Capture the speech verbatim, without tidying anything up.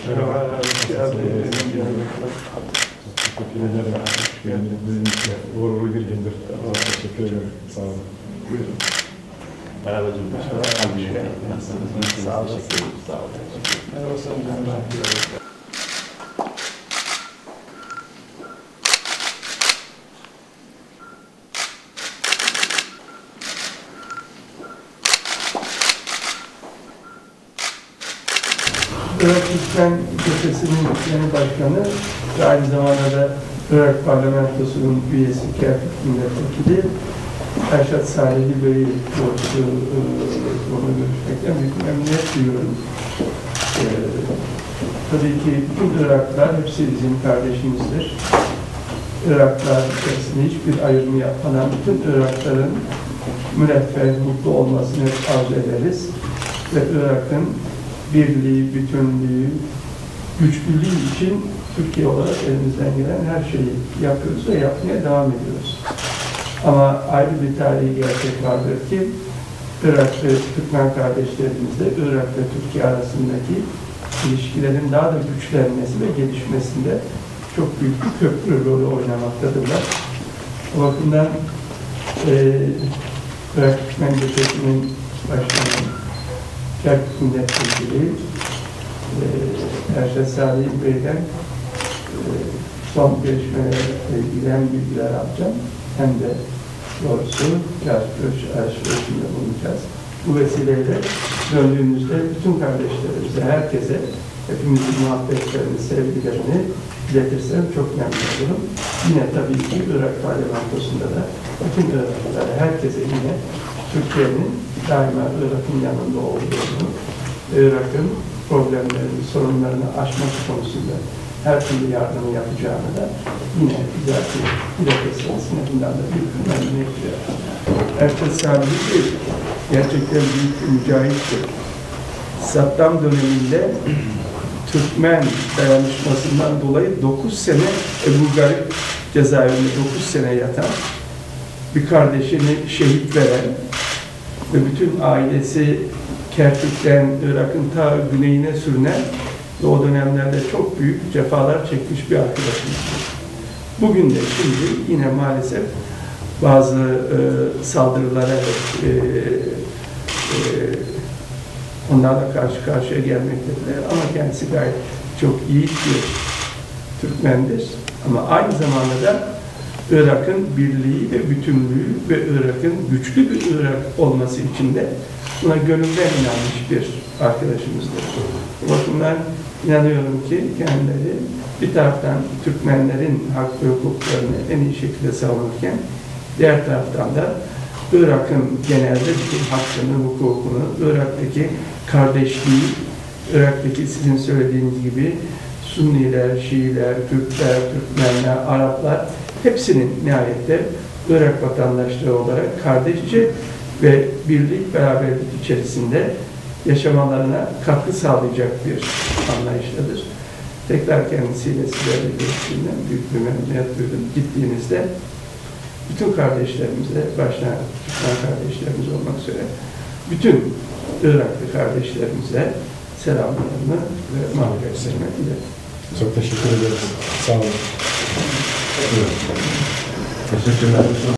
Merhaba, hoş geldiniz. Teşekkür ederim. Bizim için uğurlu bir gündür. Teşekkür ederim. Sağ olun. Buyurun. Merhaba Cumhurbaşkanı. Nasılsınız? Sağ olun. Sağ olun. Merhaba Sayın Cumhurbaşkanı. Irak Türkmen Cephesi'nin yeni başkanı ve aynı zamanda da Irak Parlamentosu'nun üyesi Kerkük Milletvekili Erşad Salihli Bey'i doğrusu e, onu görüşmekten büyük memnuniyet duyuyorum. E, tabii ki bütün Iraklılar hepsi bizim kardeşimizdir. Iraklılar içerisinde hiçbir ayrım yapmadan bütün Irakların müreffeh, mutlu olmasını arzu ederiz. Ve Irak'ın birliği, bütünlüğü, güçlülüğü için Türkiye olarak elimizden gelen her şeyi yapıyoruz ve yapmaya devam ediyoruz. Ama ayrı bir tarihi gerçek vardır ki Irak ve Türkmen kardeşlerimizle Irak ve Türkiye arasındaki ilişkilerin daha da güçlenmesi ve gelişmesinde çok büyük bir köprü rolü oynamaktadırlar. O bakımdan e, Irak Türkmen Cephesi'nin başkanı Kerkük Milletvekili e, Erşad Salih Bey'den e, son gelişmelerle ilgili hem bilgiler alacağım hem de doğrusu alışverişinde bulunacağız. Bu vesileyle döndüğümüzde bütün kardeşlerimize, herkese hepimizin muhabbetlerini, sevgilerini iletirsem çok memnun olurum. Yine tabii ki Irak Parlamentosu'nda da bütün Iraklılara, herkese yine Türkiye'nin daima Irak'ın yanında olduğunu, Irak'ın problemlerini, sorunlarını aşması konusunda her türlü yardımı yapacağını da yine güzel bir iletirseniz bundan da büyük bir memnuniyet duyuyorum. Erşad Salih gerçekten büyük bir mücahittir. Saddam döneminde Türkmen dayanışmasından dolayı dokuz sene Ebu Garip cezaevinde dokuz sene yatan, bir kardeşini şehit veren ve bütün ailesi Kerkük'ten Irak'ın ta güneyine sürünen ve o dönemlerde çok büyük cefalar çekmiş bir arkadaşımızdır. Bugün de şimdi yine maalesef bazı e, saldırılara e, e, onlarla karşı karşıya gelmektedirler ama kendisi gayet çok iyi bir Türkmendir. Ama aynı zamanda da Irak'ın birliği ve bütünlüğü ve Irak'ın güçlü bir Irak olması için de buna gönülden inanmış bir arkadaşımızdır. Bu bakımdan inanıyorum ki kendileri bir taraftan Türkmenlerin hak ve hukuklarını en iyi şekilde savunurken diğer taraftan da Irak'ın genelde bütün hakkını, hukukunu, Irak'taki kardeşliği, Irak'taki sizin söylediğiniz gibi Sunniler, Şiiler, Türkler, Türkmenler, Araplar hepsinin nihayette Irak vatandaşları olarak kardeşçe ve birlik, beraberlik içerisinde yaşamalarına katkı sağlayacak bir anlayıştadır. Tekrar kendisiyle sizlerle görüştüğümden büyük bir memnuniyet duydum. Gittiğinizde bütün kardeşlerimize, başta Türkmen kardeşlerimiz olmak üzere, bütün Iraklı kardeşlerimize selamlarımı ve mağfiretlerimi iletim. Çok teşekkür ederim. Sağ olun. Teşekkürler.